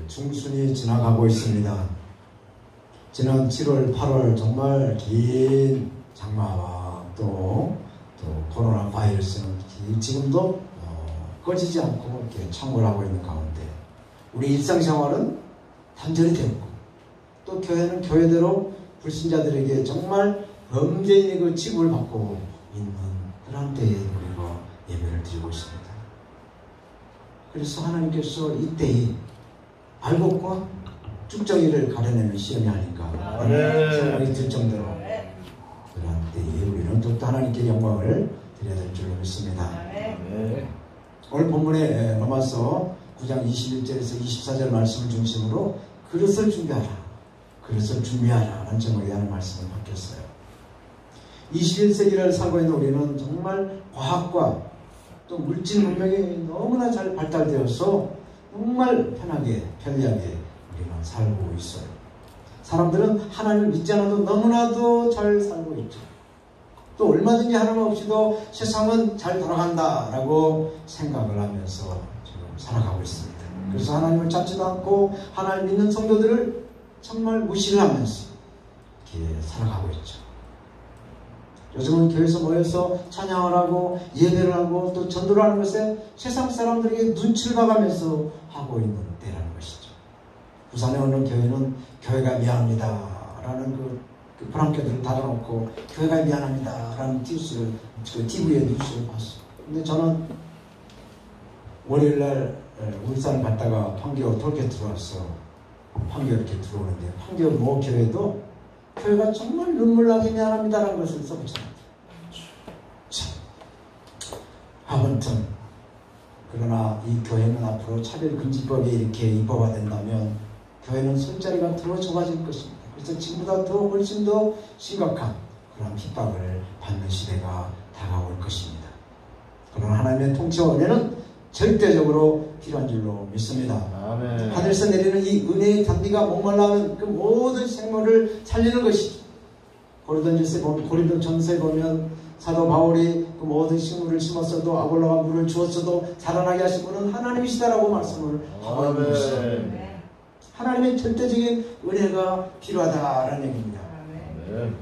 중순이 지나가고 있습니다. 지난 7월, 8월 정말 긴 장마와 또 코로나 바이러스는 지금도 꺼지지 않고 이렇게 창궐하고 있는 가운데 우리 일상생활은 단절이 되었고 또 교회는 교회대로 불신자들에게 정말 범죄인의 그 취급을 받고 있는 그런 때에 우리가 예배를 드리고 있습니다. 그래서 하나님께서 이때에 알곡과 쭉정이를 가려내는 시험이 아닌가 생각이 들 정도로 그런 때에 우리는 또 하나님께 영광을 드려야 될 줄로 믿습니다. 오늘 본문에 로마서 9장 21절에서 24절 말씀을 중심으로 그릇을 준비하라, 그릇을 준비하라 라는 제목에 하는 말씀을 바뀌었어요. 21세기를 살고 있는 우리는 정말 과학과 또 물질 문명이 너무나 잘 발달되어서 정말 편하게 편리하게 우리는 살고 있어요. 사람들은 하나님을 믿지 않아도 너무나도 잘 살고 있죠. 또 얼마든지 하나님 없이도 세상은 잘 돌아간다라고 생각을 하면서 지금 살아가고 있습니다. 그래서 하나님을 찾지도 않고 하나님 믿는 성도들을 정말 무시를 하면서 이렇게 살아가고 있죠. 요즘은 교회에서 모여서 찬양을 하고 예배를 하고 또 전도를 하는 것에 세상 사람들에게 눈치를 봐가면서 하고 있는 때라는 것이죠. 부산에 오는 교회는 교회가 미안합니다 라는 그 브랑켓을 달아놓고 교회가 미안합니다 라는 뉴스를 TV에 뉴스를 봤어요. 근데 저는 월요일날 울산 갔다가 판교 돌게 들어왔어. 판교 이렇게 들어오는데 판교 모 교회도 교회가 정말 눈물나게 미안합니다라는 것을 써붙여놨어요. 아무튼 그러나 이 교회는 앞으로 차별금지법이 이렇게 입법화된다면 교회는 술자리가 더 좁아질 것입니다. 그래서 지금보다 더 훨씬 더 심각한 그런 핍박을 받는 시대가 다가올 것입니다. 그러나 하나님의 통치와 은혜는 절대적으로 필요한 줄로 믿습니다. 아멘. 하늘에서 내리는 이 은혜의 단비가 목말라하는 그 모든 생물을 살리는 것이죠. 고린도전서에 보면 사도 바울이 그 모든 식물을 심었어도 아볼로가 물을 주었어도 자라나게 하신 분은 하나님이시다라고 말씀을 하고 있는 것이죠. 하나님의 절대적인 은혜가 필요하다라는 얘기입니다. 아멘.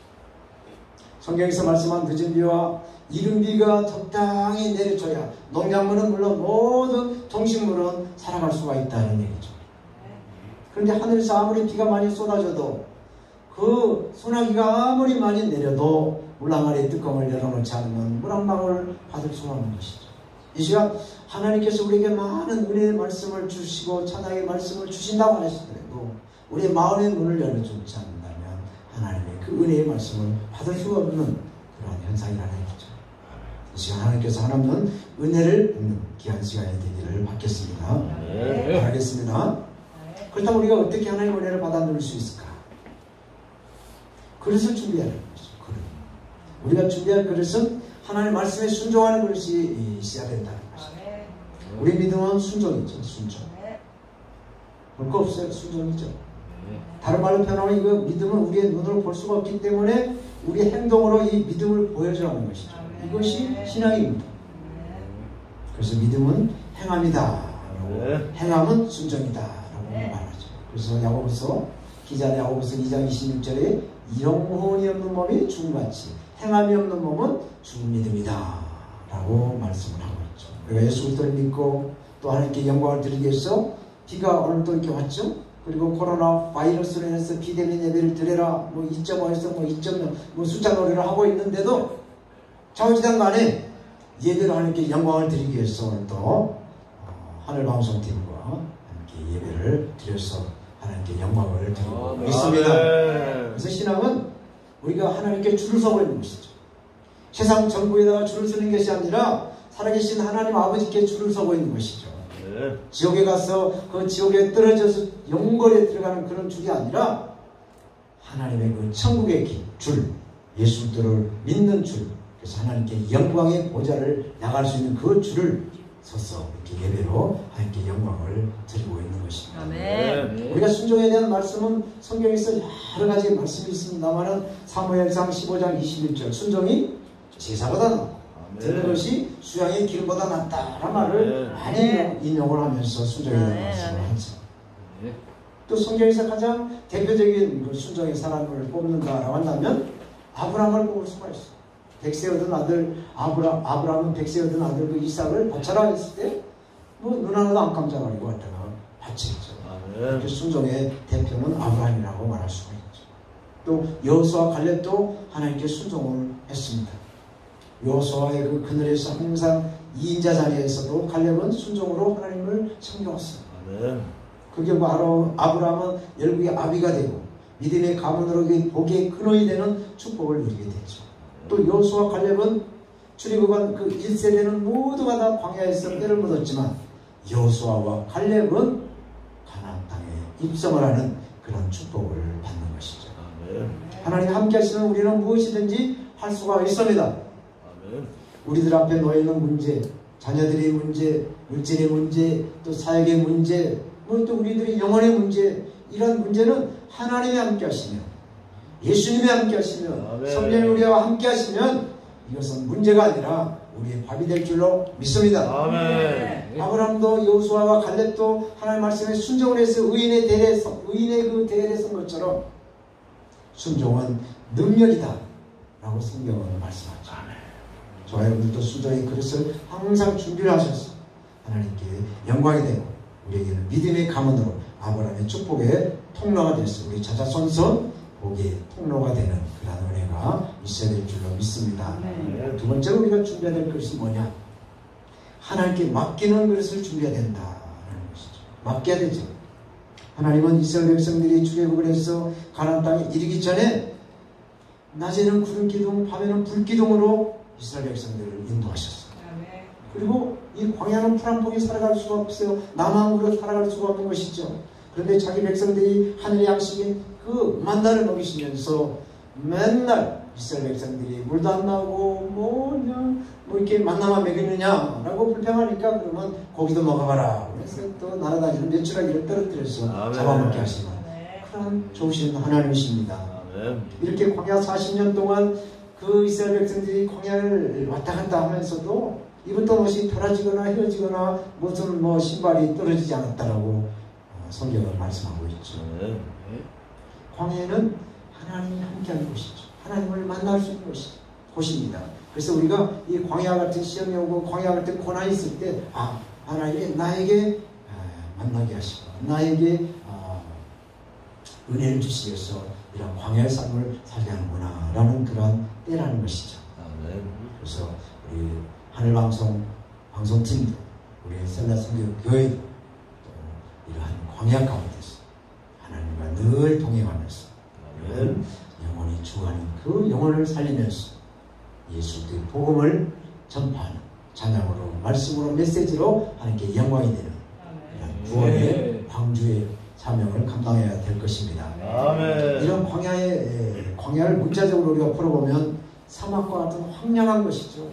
성경에서 말씀한 늦은 비와 이른 비가 적당히 내려줘야 농작물은 물론 모든 동식물은 살아갈 수가 있다는 얘기죠. 그런데 하늘에서 아무리 비가 많이 쏟아져도 그 소나기가 아무리 많이 내려도 물 항아리에 뚜껑을 열어놓지 않으면 물 한 방울 받을 수가 없는 것이죠. 이 시간 하나님께서 우리에게 많은 은혜의 말씀을 주시고 찬양의 말씀을 주신다고 하시더라도 우리의 마음의 문을 열어주지 않는다면 하나님의 그 은혜의 말씀을 받을 수가 없는 그런 현상이라는 얘기죠. 이 시간 하나님께서 하나님은 은혜를 얻는 귀한 시간이 되기를 받겠습니다. 바라겠습니다. 그렇다면 우리가 어떻게 하나님의 은혜를 받아 누릴 수 있을까? 그릇을 준비하는 것이죠. 우리가 준비할 그릇은 하나님의 말씀에 순종하는 그릇이 있어야 된다는 것이죠. 우리 믿음은 순종이죠. 순종. 볼 거 없어요. 순종이죠. 다른 말로 표현하면 이거 믿음은 우리의 눈으로 볼 수가 없기 때문에 우리 행동으로 이 믿음을 보여주라는 것이죠. 이것이 신앙입니다. 그래서 믿음은 행함이다. 행함은 순종이다. 라고 말하죠. 그래서 야고보서 기자는 야고보서 2장 26절에 영혼이 없는 몸이 죽음같이 행함이 없는 몸은 죽은 믿음이다 라고 말씀을 하고 있죠. 우리가 예수 그리스도를 믿고 또 하나님께 영광을 드리기 위해서 비가 오늘도 이렇게 왔죠. 그리고 코로나 바이러스로 인해서 비대면 예배를 드려라 2.5에서 2.0 숫자 놀이를 하고 있는데도 좌우지간 간에 예배를 하나님께 영광을 드리기 위해서 오늘도 하늘방송팀과 함께 예배를 드려서 하나님께 영광을 드리고 있습니다. 그래서 신앙은 우리가 하나님께 줄을 서고 있는 것이죠. 세상 정부에다가 줄을 서는 것이 아니라 살아계신 하나님 아버지께 줄을 서고 있는 것이죠. 지옥에 가서 그 지옥에 떨어져서 영골에 들어가는 그런 줄이 아니라 하나님의 그 천국의 줄, 예수들을 믿는 줄, 그래서 하나님께 영광의 보좌를 나갈 수 있는 그 줄을 서서 이렇게 예배로 하나님께 영광을 드리고 있는 것입니다. 아멘. 우리가 순종에 대한 말씀은 성경에서 여러 가지 말씀이 있습니다만은 사무엘상 15장 21절 순종이 제사보다 낫고 듣는 것이 수양의 기름보다 낫다라는 말을 많이 인용을 하면서 순종에 대한 말씀을 하죠. 또 성경에서 가장 대표적인 그 순종의 사람을 뽑는다라고 한다면 아브라함을 뽑을 수가 있어. 백세 얻은 아들 아브라함은 백세 얻은 아들 그 이삭을 바쳐라 했을 때 뭐 눈 하나도 안 깜짝거리고 왔다가 바쳤죠. 그 순종의 대표는 아브라함이라고 말할 수가 있죠. 또 여호수아 갈렙도 하나님께 순종을 했습니다. 여호수아의 그 그늘에서 항상 2인자 자리에서도 갈렙은 순종으로 하나님을 섬겨왔어요. 그게 바로 아브라함은 열국의 아비가 되고 믿음의 가문으로 복의 근원이 되는 축복을 누리게 됐죠. 또 여호수아 갈렙은 출애굽한 그 1세대는 모두가 다 광야에서 때를 묻었지만 여호수아와 갈렙은 가나안 땅에 입성을 하는 그런 축복을 받는 것이죠. 하나님 함께 하시면 우리는 무엇이든지 할 수가 있습니다. 우리들 앞에 놓여있는 문제, 자녀들의 문제, 물질의 문제, 또 사역의 문제, 뭐 또 우리들의 영혼의 문제, 이런 문제는 하나님이 함께 하시면, 예수님이 함께 하시면, 성령이 우리와 함께 하시면 이것은 문제가 아니라 우리의 밥이 될 줄로 믿습니다. 아멘. 아브라함도 여호수아와 갈렙도 하나님 말씀에 순종을 해서 의인의 그 대열에 선 것처럼 순종은 능력이다 라고 성경은 말씀하죠. 저와 여러분들도 순종의 그릇을 항상 준비를 하셔서 하나님께 영광이 되고 우리에게는 믿음의 가문으로 아브라함의 축복의 통로가 됐어. 우리 자자손손 복의 통로가 되는 그런 은혜가 있어야 될 줄로 믿습니다. 두 번째로 우리가 준비해야 될 것이 뭐냐? 하나님께 맡기는 그릇을 준비해야 된다는 것이죠. 맡겨야 되죠. 하나님은 이스라엘 백성들이 출애굽을 해서 가나안 땅에 이르기 전에 낮에는 구름 기둥, 밤에는 불 기둥으로 이스라엘 백성들을 인도하셨어요. 그리고 이 광야는 풀 한 폭이 살아갈 수가 없어요. 나무함으로 살아갈 수가 없는 것이죠. 그런데 자기 백성들이 하늘의 양식인 그 만나를 먹이시면서 맨날 이스라엘 백성들이 물도 안 나오고 뭐 이렇게 만나만 먹이느냐라고 불평하니까 그러면 고기도 먹어봐라. 그래서 또 날아다니는 메추라기를 떨어뜨려서 잡아먹게 하시는 그런 좋으신 하나님이십니다. 이렇게 광야 40년 동안 그 이스라엘 백성들이 광야를 왔다 갔다 하면서도 입었던 옷이 떨어지거나 헤어지거나 무슨 신발이 떨어지지 않았다라고 성경은 말씀하고 있죠. 광야는 하나님이 함께하는 곳이죠. 하나님을 만날 수 있는 곳입니다. 그래서 우리가 이 광야 같은 시험이 오고 광야 같은 고난이 있을 때 하나님이 나에게 만나게 하시고 나에게 은혜를 주시기 위해서 이런 광야의 삶을 살게 하는구나 라는 그런 때라는 것이죠. 그래서 우리 하늘방송팀도 우리 셀라성교교회도 또 이러한 광야 가운데서 하나님과 늘 동행하면서 영혼이 주하는 그 영혼을 살리면서 예수의 복음을 전파하는 찬양으로 말씀으로 메시지로 하나님께 영광이 되는 이런 구원의 방주의 사명을 감당해야 될 것입니다. 아멘. 이런 광야를 문자적으로 우리가 풀어보면 사막과 같은 황량한 것이죠.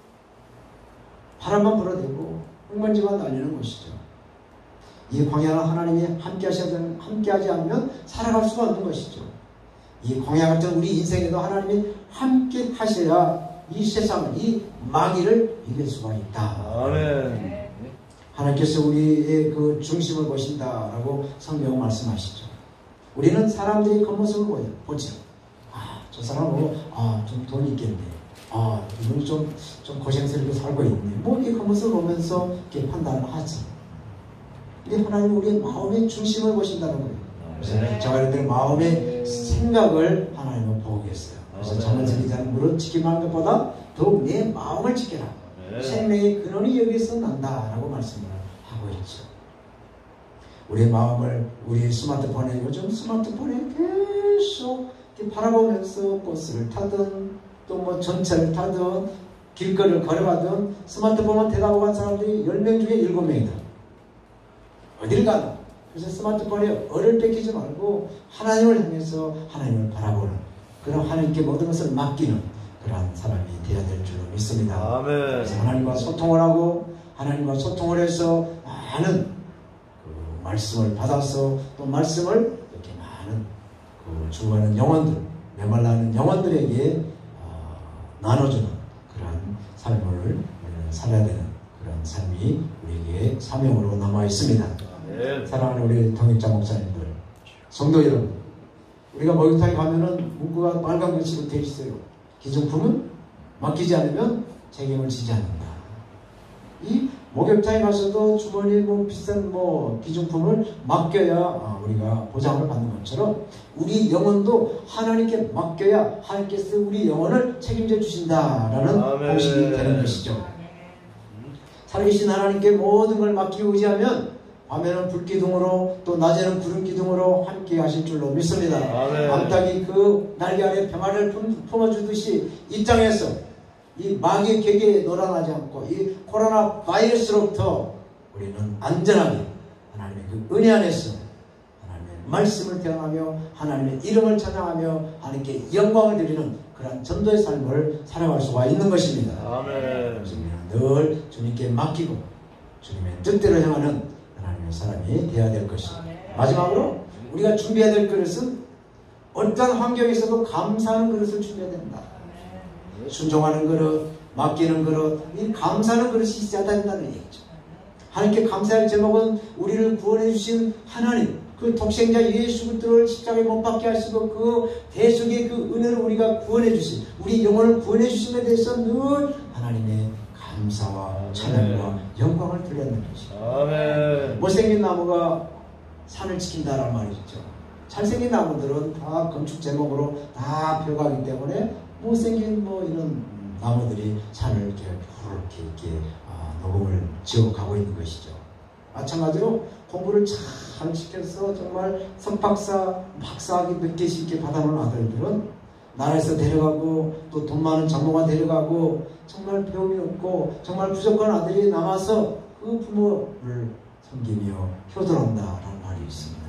바람만 불어대고 흙먼지만 날리는 것이죠. 이 광야는 하나님이 함께하지 않으면 살아갈 수가 없는 것이죠. 이 광야 같은 우리 인생에도 하나님이 함께 하셔야 이 세상을, 이 마귀를 이길 수가 있다. 아멘. 하나님께서 우리의 그 중심을 보신다라고 성경 말씀하시죠. 우리는 사람들이 겉모습을 보죠. 저 사람은 좀 돈이 있겠네. 이분이 좀 고생스럽게 살고 있네. 이 겉모습을 보면서 이렇게 판단을 하지. 근데 하나님은 우리의 마음의 중심을 보신다는 거예요. 그래서 저와 여러분들의 마음의 생각을 하나님은 보고 계세요. 그래서 잠언서 기자는 무릇 지키만 하는 것보다 더욱 내 마음을 지켜라. 생명의 근원이 여기서 난다라고 말씀을 하고 있죠. 우리의 마음을 우리 스마트폰에 요즘 스마트폰에 계속 이렇게 바라보면서 버스를 타든 또 전철을 타든 길거리를 걸어가든 스마트폰만 대답하고 간 사람들이 10명 중에 7명이다. 어딜 가나. 그래서 스마트폰에 어를 뺏기지 말고 하나님을 향해서 하나님을 바라보는 그런 하나님께 모든 것을 맡기는 그러한 사람이 되어야 될 줄로 믿습니다. 아멘. 그래서 하나님과 소통을 하고 하나님과 소통을 해서 많은 그 말씀을 받아서 또 말씀을 이렇게 많은 그 주어가는 영혼들, 메말라하는 영혼들에게 나눠주는 그러한 삶을 우리는 살아야 되는 그런 삶이 우리에게 사명으로 남아 있습니다. 사랑하는 우리 동역자 목사님들, 성도 여러분, 우리가 목욕탕에 가면은 문구가 빨간 글씨로 되어 있어요. 기증품은 맡기지 않으면 책임을 지지 않는다. 이 목욕탕에 가서도 주머니 비싼 기증품을 맡겨야 우리가 보장을 받는 것처럼 우리 영혼도 하나님께 맡겨야 하나님께서 우리 영혼을 책임져 주신다라는 공식이 되는 것이죠. 살아계신 하나님께 모든 걸 맡기고 의지하면 밤에는 불기둥으로 또 낮에는 구름기둥으로 함께 하실 줄로 믿습니다. 암탉이 그 날개 아래 평화를 품어주듯이 이 땅에서 이 마귀의 계계에 놀아나지 않고 이 코로나 바이러스로부터 우리는 안전하게 하나님의 그 은혜 안에서 하나님의 말씀을 대항하며 하나님의 이름을 찬양하며 하나님께 영광을 드리는 그런 전도의 삶을 살아갈 수가 있는 것입니다. 그래서 늘 주님께 맡기고 주님의 뜻대로 향하는 하나님의 사람이 되어야 될 것입니다. 마지막으로 우리가 준비해야 될 그릇은 어떤 환경에서도 감사하는 그릇을 준비해야 된다. 순종하는 그릇, 맡기는 그릇, 이 감사하는 그릇이 있어야 된다는 얘기죠. 하나님께 감사할 제목은 우리를 구원해 주신 하나님, 그 독생자 예수 그리스도를 십자가에 못 박게 하시고 그 대속의 그 은혜를 우리가 구원해 주신, 우리 영혼을 구원해 주신 것에 대해서 늘 하나님의 감사와 찬양과 영광을 드리는 것이죠. 못생긴 나무가 산을 지킨다라는 말이 있죠. 잘생긴 나무들은 다 건축 제목으로 다 펴가기 때문에 못생긴 이런 나무들이 산을 이렇게 녹음을 지어가고 있는 것이죠. 마찬가지로 공부를 잘 시켜서 정말 석박사, 박사학위 몇 개씩 이렇게 받아놓은 아들들은 나라에서 데려가고 또 돈 많은 장모가 데려가고 정말 배움이 없고 정말 부족한 아들이 남아서 그 부모를 섬기며 효도한다라는 말이 있습니다.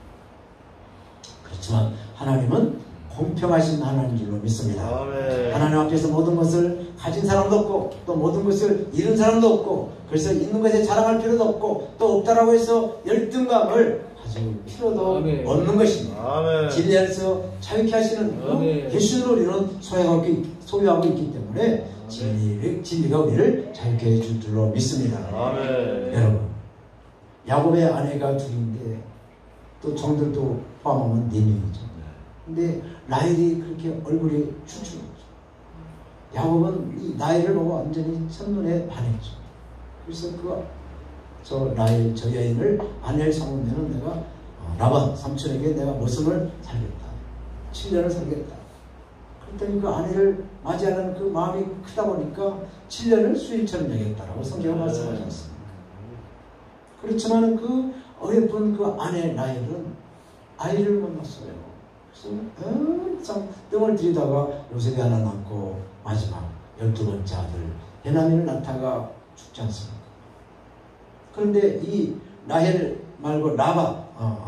그렇지만 하나님은 공평하신 하나님인 줄로 믿습니다. 하나님 앞에서 모든 것을 가진 사람도 없고 또 모든 것을 잃은 사람도 없고 그래서 있는 것에 자랑할 필요도 없고 또 없다라고 해서 열등감을 가질 필요도 없는 것입니다. 진리 안에서 자유케 하시는 예수를 우리는 소유하고 있기 때문에 진리가 우리를 자유케 해줄 줄로 믿습니다. 여러분, 야곱의 아내가 둘인데 또 종들도 포함하면 4명이죠. 근데 라헬이 그렇게 얼굴이 추출했죠. 야곱은 이 라헬을 보고 완전히 첫눈에 반했죠. 그래서 저 라헬, 저 여인을 아내를 삼으면 내가 라반 삼촌에게 내가 머슴을 살겠다. 7년을 살겠다. 그랬더니 그 아내를 맞이하는 그 마음이 크다 보니까 7년을 수일처럼 여겼다라고 성경은 말씀하지 않습니다. 그렇지만 그 어여쁜 그 아내 라헬은 아이를 못 낳았어요. 항상 뜸을 들이다가 요셉이 하나 낳고 마지막 12번째 아들 베냐민을 낳다가 죽지 않습니까? 그런데 이 라헬 말고 라바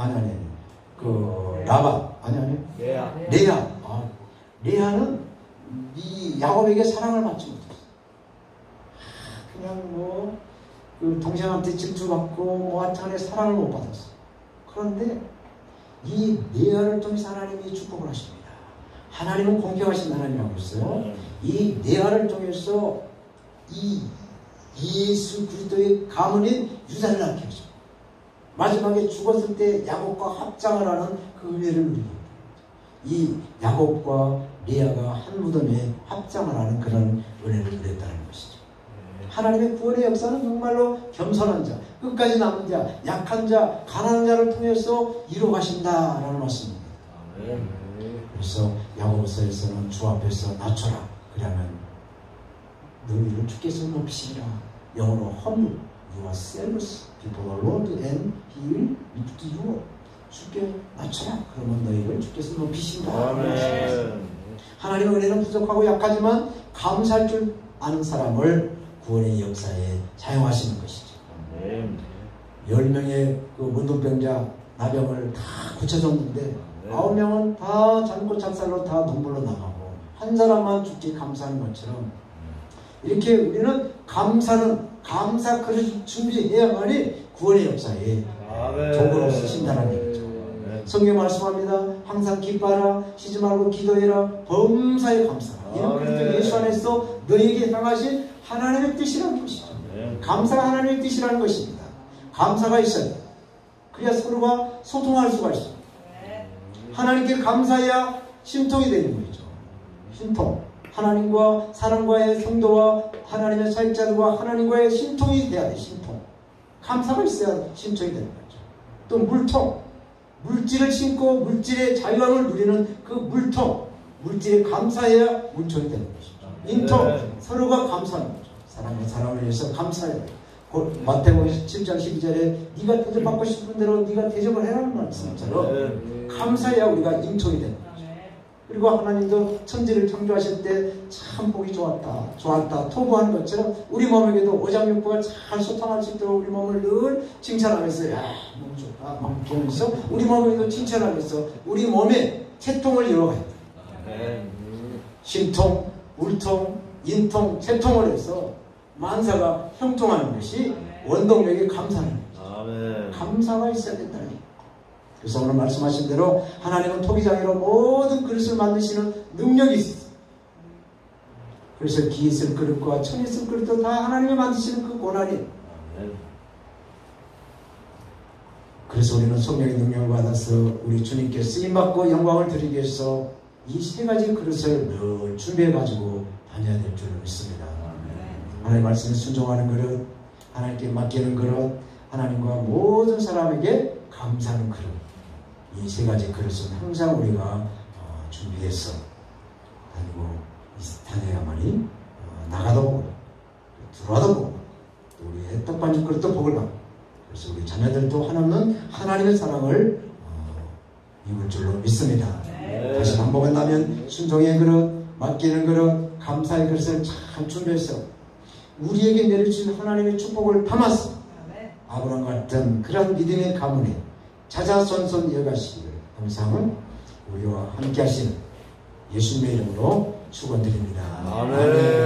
레아는 이 야곱에게 사랑을 받지 못했어. 그냥 그 동생한테 질투받고 하여튼간에 사랑을 못 받았어. 그런데 이 레아를 통해서 하나님이 축복을 하십니다. 하나님은 공평하신 하나님이라고 했어요. 이 레아를 통해서 이 예수 그리스도의 가문인 유다를 낳게 하십니다. 마지막에 죽었을 때 야곱과 합장을 하는 그 은혜를 누립니다. 이 야곱과 레아가 한 무덤에 합장을 하는 그런 은혜를 누렸다는 것이죠. 하나님의 구원의 역사는 정말로 겸손한 자, 끝까지 남은 자, 약한 자, 가난한 자를 통해서 이루어가신다라는 말씀입니다. 그래서 야고보서에서는 주 앞에서 낮춰라. 그러면 너희를 주께서 높이시리라. 영어로 humble yourselves before the Lord and He will lift you up. 주께 낮춰라. 그러면 너희를 주께서 높이신다. 하나님의 은혜는 부족하고 약하지만 감사할 줄 아는 사람을 구원의 역사에 사용하시는 것이죠. 10명의 그 문둥병자 나병을 다 고쳐줬는데 9명은 다 젊고 작살로 다 눈물로 나가고 한 사람만 죽기 감사하는 것처럼 이렇게 우리는 감사 그릇 준비해야만이 구원의 역사에 도구로 쓰신다는 얘기죠. 성경 말씀합니다. 항상 기뻐하라, 쉬지 말고 기도해라, 범사에 감사하라. 이는 그리스도 예수 안에서 너희에게 향하신 하나님의 뜻이라는 것이죠. 감사가 하나님의 뜻이라는 것입니다. 감사가 있어야 그래야 서로가 소통할 수가 있어요. 하나님께 감사해야 신통이 되는 거죠. 신통. 하나님과 사람과의 성도와 하나님의 사역자들과 하나님과의 신통이 돼야 돼. 신통. 감사가 있어야 신통이 되는 거죠. 또 물통. 물질을 신고 물질의 자유함을 누리는 그 물통. 물질에 감사해야 물통이 되는 것이죠. 인통. 서로가 감사하는 거죠. 사람과 사람을 위해서 감사해야 돼요. 마태복음 7장 12절에 네가 대접받고 싶은 대로 네가 대접을 해라는 말씀처럼 감사해야 우리가 인통이 되는 거죠. 그리고 하나님도 천지를 창조하실 때 참 보기 좋았다 토부하는 것처럼 우리 몸에게도 오장육부가 잘 소통할 수 있도록 우리 몸을 늘 칭찬하면서 야 너무 좋다 막 그러면서 우리 몸에게도 칭찬하면서 우리 몸에 채통을 열어가야 돼. 신통, 물통, 인통, 채통을 해서 만사가 형통하는 것이 원동력이 감사는 거죠. 감사가 있어야 된다는 거예요. 그래서 오늘 말씀하신 대로 하나님은 토기장애로 모든 그릇을 만드시는 능력이 있어요. 그래서 기 있을 그릇과 천 있을 그릇도 다 하나님이 만드시는 그 권한이에요. 그래서 우리는 성령의 능력을 받아서 우리 주님께 쓰임받고 영광을 드리기 위해서 이 세 가지 그릇을 늘 준비해가지고 다녀야 될 줄 믿습니다. 하나님의 말씀에 순종하는 그릇, 하나님께 맡기는 그릇, 하나님과 모든 사람에게 감사하는 그릇. 이 세 가지 그릇은 항상 우리가 준비해서 다녀야만이 나가도 보고 들어와도 보고 또 우리의 떡반죽 그릇도 복을 받고 그래서 우리 자녀들도 하나님은 하나님의 사랑을 입을 줄로 믿습니다. 다시 반복한다면 순종의 그릇, 맡기는 그릇, 감사의 그릇을 잘 준비해서 우리에게 내려주신 하나님의 축복을 담아서 아브라함 같은 그런 믿음의 가문에 자자손손 이어가시기를 항상 우리와 함께 하시는 예수님의 이름으로 축원드립니다. 아멘.